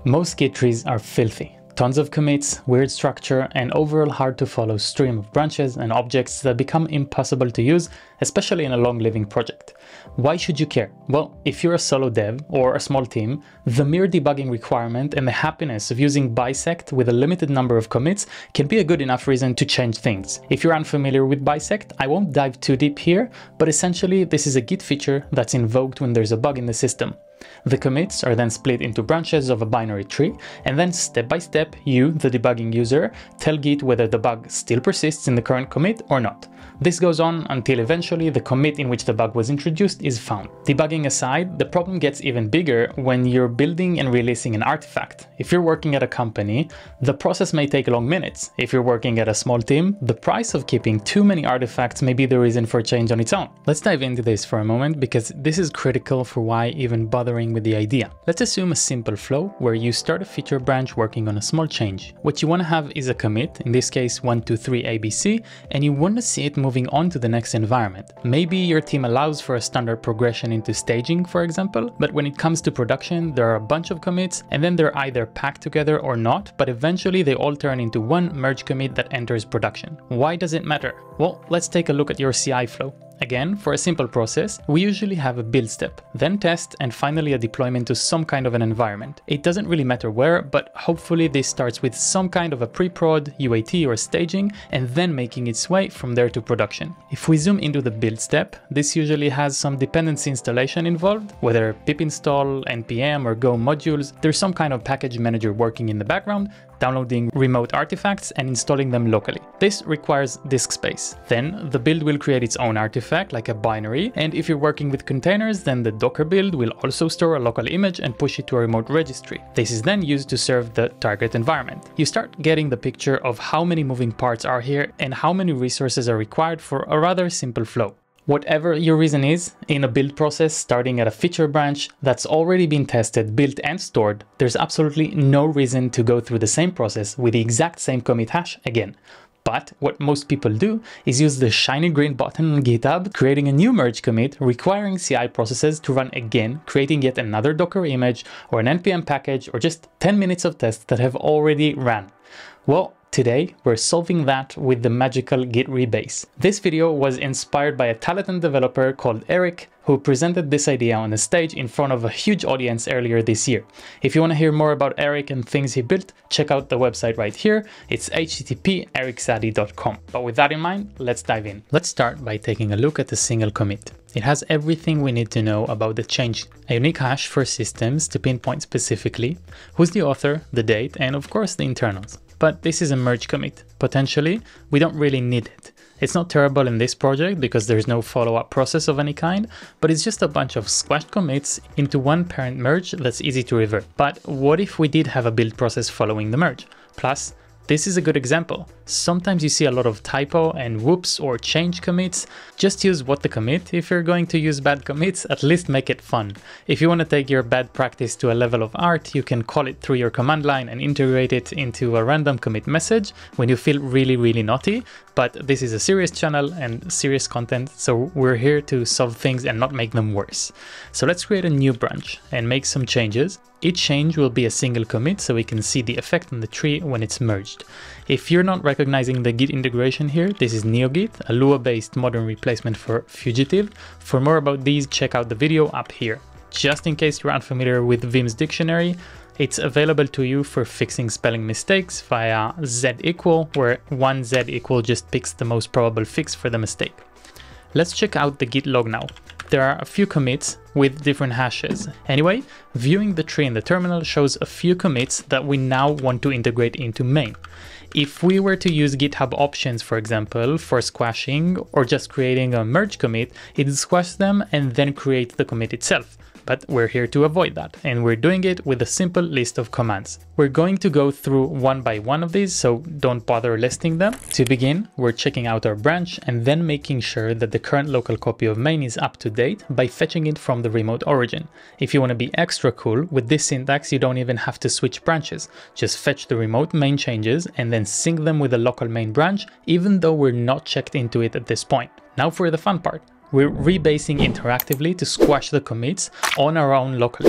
Most Git trees are filthy. Tons of commits, weird structure, and overall hard to follow stream of branches and objects that become impossible to use, especially in a long-living project. Why should you care? Well, if you're a solo dev or a small team, the mere debugging requirement and the happiness of using bisect with a limited number of commits can be a good enough reason to change things. If you're unfamiliar with bisect, I won't dive too deep here, but essentially this is a Git feature that's invoked when there's a bug in the system. The commits are then split into branches of a binary tree, and then step by step, you, the debugging user, tell Git whether the bug still persists in the current commit or not. This goes on until eventually the commit in which the bug was introduced is found. Debugging aside, the problem gets even bigger when you're building and releasing an artifact. If you're working at a company, the process may take long minutes. If you're working at a small team, the price of keeping too many artifacts may be the reason for change on its own. Let's dive into this for a moment because this is critical for why even bothering with the idea. Let's assume a simple flow where you start a feature branch working on a small change. What you want to have is a commit, in this case 123 ABC, and you want to see it moving on to the next environment. Maybe your team allows for a standard progression into staging, for example, but when it comes to production, there are a bunch of commits and then they're either packed together or not, but eventually they all turn into one merge commit that enters production. Why does it matter? Well, let's take a look at your CI flow. Again, for a simple process, we usually have a build step, then test, and finally a deployment to some kind of an environment. It doesn't really matter where, but hopefully this starts with some kind of a pre-prod, UAT or staging, and then making its way from there to production. If we zoom into the build step, this usually has some dependency installation involved, whether pip install, npm or go modules. There's some kind of package manager working in the background, downloading remote artifacts and installing them locally. This requires disk space. Then the build will create its own artifact like a binary, and if you're working with containers, then the Docker build will also store a local image and push it to a remote registry. This is then used to serve the target environment. You start getting the picture of how many moving parts are here and how many resources are required for a rather simple flow. Whatever your reason is, in a build process starting at a feature branch that's already been tested, built and stored, there's absolutely no reason to go through the same process with the exact same commit hash again. But what most people do is use the shiny green button on GitHub, creating a new merge commit, requiring CI processes to run again, creating yet another Docker image or an npm package or just 10 minutes of tests that have already ran. Well, today, we're solving that with the magical Git Rebase. This video was inspired by a talented developer called Eric, who presented this idea on a stage in front of a huge audience earlier this year. If you want to hear more about Eric and things he built, check out the website right here. It's http://ericzaddy.com. But with that in mind, let's dive in. Let's start by taking a look at a single commit. It has everything we need to know about the change. A unique hash for systems to pinpoint specifically who's the author, the date, and of course the internals. But this is a merge commit. Potentially, we don't really need it. It's not terrible in this project because there's no follow-up process of any kind, but it's just a bunch of squashed commits into one parent merge that's easy to revert. But what if we did have a build process following the merge? Plus, this is a good example. Sometimes you see a lot of typo and whoops or change commits. Just use what the commit. If you're going to use bad commits, at least make it fun. If you want to take your bad practice to a level of art, you can call it through your command line and integrate it into a random commit message when you feel really naughty. But this is a serious channel and serious content, so we're here to solve things and not make them worse. So let's create a new branch and make some changes. Each change will be a single commit so we can see the effect on the tree when it's merged. If you're not recognizing the Git integration here, this is Neogit, a Lua-based modern replacement for Fugitive. For more about these, check out the video up here. Just in case you're unfamiliar with Vim's dictionary, it's available to you for fixing spelling mistakes via z=, where one z= just picks the most probable fix for the mistake. Let's check out the Git log now. There are a few commits with different hashes. Anyway, viewing the tree in the terminal shows a few commits that we now want to integrate into main. If we were to use GitHub options, for example, for squashing or just creating a merge commit, it squashes them and then creates the commit itself. But we're here to avoid that, and we're doing it with a simple list of commands. We're going to go through one by one of these, so don't bother listing them. To begin, we're checking out our branch and then making sure that the current local copy of main is up to date by fetching it from the remote origin. If you want to be extra cool, with this syntax you don't even have to switch branches. Just fetch the remote main changes and then sync them with the local main branch, even though we're not checked into it at this point. Now for the fun part. We're rebasing interactively to squash the commits on our own locally.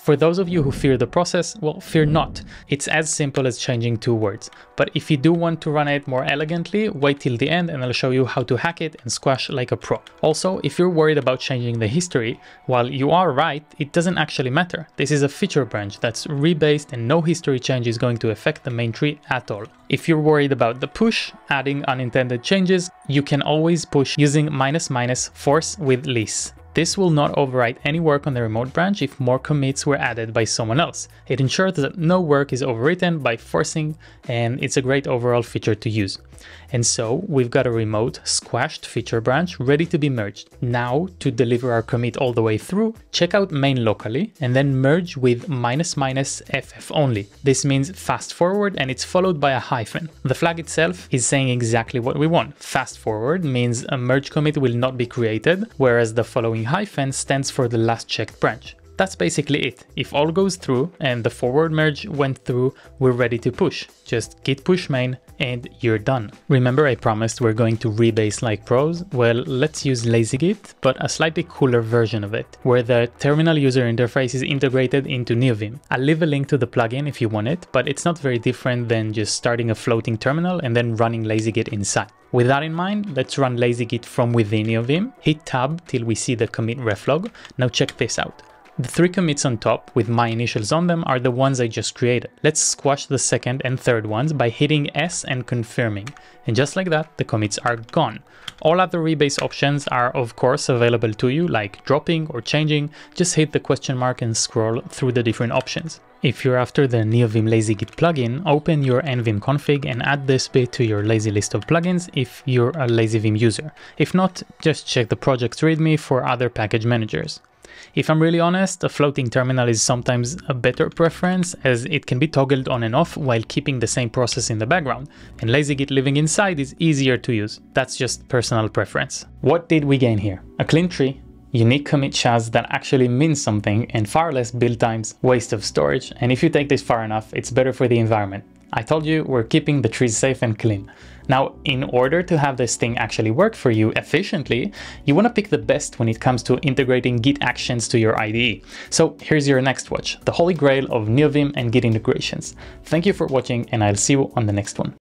For those of you who fear the process, well, fear not. It's as simple as changing 2 words. But if you do want to run it more elegantly, wait till the end and I'll show you how to hack it and squash like a pro. Also, if you're worried about changing the history, while you are right, it doesn't actually matter. This is a feature branch that's rebased and no history change is going to affect the main tree at all. If you're worried about the push, adding unintended changes, you can always push using ---- force with lease. This will not overwrite any work on the remote branch if more commits were added by someone else. It ensures that no work is overwritten by forcing, and it's a great overall feature to use. And so we've got a remote squashed feature branch ready to be merged. Now, to deliver our commit all the way through, check out main locally and then merge with ---- only. This means fast forward and it's followed by a hyphen. The flag itself is saying exactly what we want. Fast forward means a merge commit will not be created, whereas the following hyphen stands for the last checked branch. That's basically it. If all goes through and the forward merge went through, we're ready to push. Just git push main and you're done. Remember I promised we're going to rebase like pros? Well, let's use LazyGit, but a slightly cooler version of it, where the terminal user interface is integrated into Neovim. I'll leave a link to the plugin if you want it, but it's not very different than just starting a floating terminal and then running LazyGit inside. With that in mind, let's run LazyGit from within Neovim, hit tab till we see the commit reflog. Now check this out. The 3 commits on top with my initials on them are the ones I just created. Let's squash the second and third ones by hitting S and confirming. And just like that, the commits are gone. All other rebase options are of course available to you, like dropping or changing. Just hit the question mark and scroll through the different options. If you're after the Neovim LazyGit plugin, open your nvim config and add this bit to your lazy list of plugins if you're a LazyVim user. If not, just check the project's readme for other package managers. If I'm really honest, a floating terminal is sometimes a better preference as it can be toggled on and off while keeping the same process in the background, and LazyGit living inside is easier to use. That's just personal preference. What did we gain here? A clean tree, unique commit chars that actually means something, and far less build times, waste of storage, and if you take this far enough, it's better for the environment. I told you we're keeping the trees safe and clean. Now, in order to have this thing actually work for you efficiently, you want to pick the best when it comes to integrating Git actions to your IDE. So here's your next watch, the holy grail of Neovim and Git integrations. Thank you for watching and I'll see you on the next one.